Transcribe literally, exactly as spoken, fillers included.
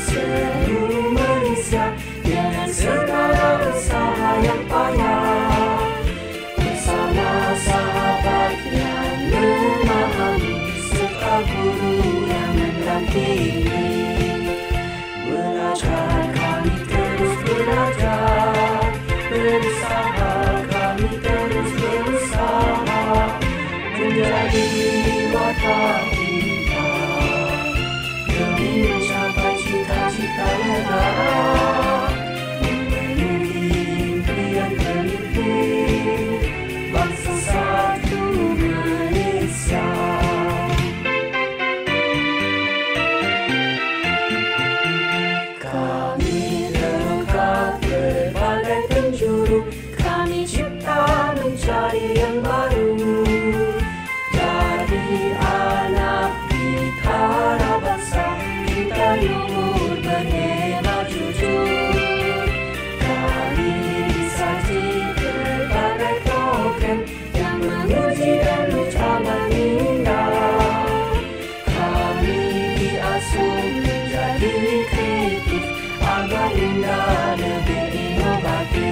seluruh Malaysia dengan segala usaha yang payah. Bersama sahabat yang memahami serta guru yang mendampingi, belajar kami terus belajar, berusaha kami terus berusaha menjadi wadah kita demi mencapai cita-cita negara, memenuhi impian pemimpin bangsa satu Malaysia. Kami terlengkap berbagai penjuru, kami cipta mencari yang baru. Jadi anak bitara bangsa, kita luhur berhemat jujur. Kami disaji berbagai program yang menguji dan mencabar indah. Kami diasuh menjadi kreatif agar indah lebih inovatif.